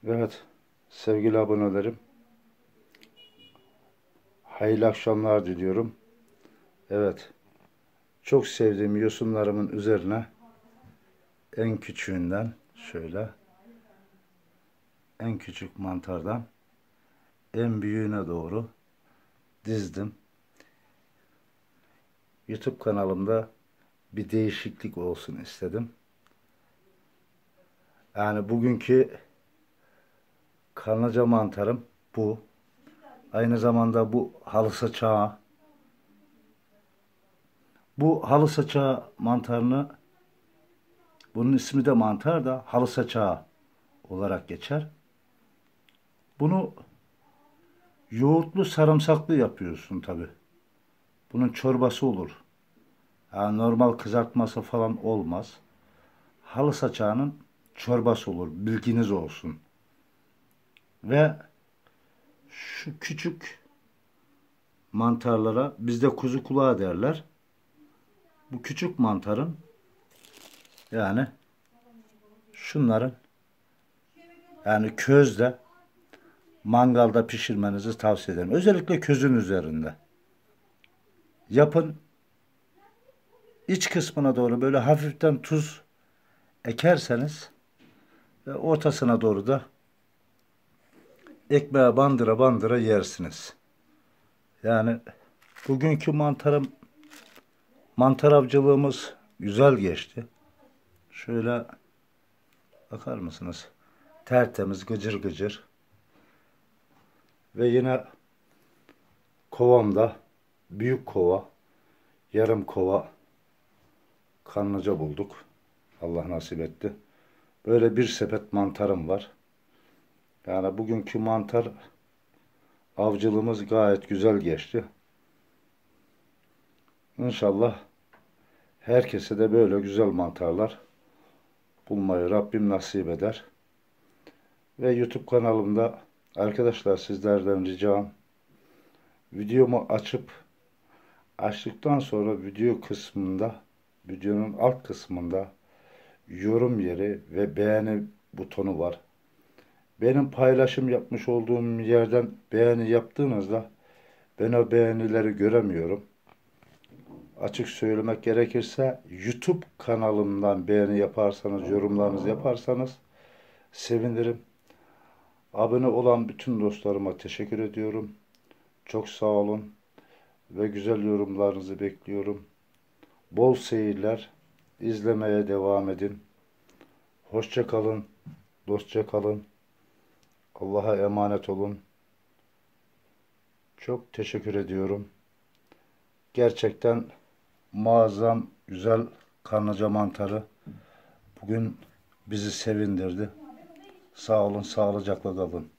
Evet, sevgili abonelerim, hayırlı akşamlar diliyorum. Evet, çok sevdiğim yosunlarımın üzerine en küçüğünden şöyle, en küçük mantardan en büyüğüne doğru dizdim. YouTube kanalımda bir değişiklik olsun istedim. Yani bugünkü karnaca mantarım bu. Aynı zamanda bu halı saçağı. Bu halı saçağı mantarını, bunun ismi de mantar da halı saçağı olarak geçer. Bunu yoğurtlu sarımsaklı yapıyorsun tabi. Bunun çorbası olur. Yani normal kızartması falan olmaz. Halı saçağının çorbası olur. Bilginiz olsun. Ve şu küçük mantarlara bizde kuzu kulağı derler. Bu küçük mantarın, yani şunların, yani közde, mangalda pişirmenizi tavsiye ederim. Özellikle közün üzerinde. Yapın. İç kısmına doğru böyle hafiften tuz ekerseniz ve ortasına doğru da ekmeğe bandıra bandıra yersiniz. Yani bugünkü mantar avcılığımız güzel geçti. Şöyle bakar mısınız? Tertemiz, gıcır gıcır. Ve yine kovamda büyük kova, yarım kova kanlıca bulduk. Allah nasip etti. Böyle bir sepet mantarım var. Yani bugünkü mantar avcılığımız gayet güzel geçti. İnşallah herkese de böyle güzel mantarlar bulmayı Rabbim nasip eder. Ve YouTube kanalımda arkadaşlar, sizlerden ricam, videomu açtıktan sonra videonun alt kısmında yorum yeri ve beğeni butonu var. Benim paylaşım yapmış olduğum yerden beğeni yaptığınızda ben o beğenileri göremiyorum. Açık söylemek gerekirse YouTube kanalımdan beğeni yaparsanız, yorumlarınızı yaparsanız sevinirim. Abone olan bütün dostlarıma teşekkür ediyorum. Çok sağ olun ve güzel yorumlarınızı bekliyorum. Bol seyirler, izlemeye devam edin. Hoşça kalın, dostça kalın. Allah'a emanet olun. Çok teşekkür ediyorum. Gerçekten muazzam, güzel karnaca mantarı bugün bizi sevindirdi. Sağ olun, sağlıcakla kalın.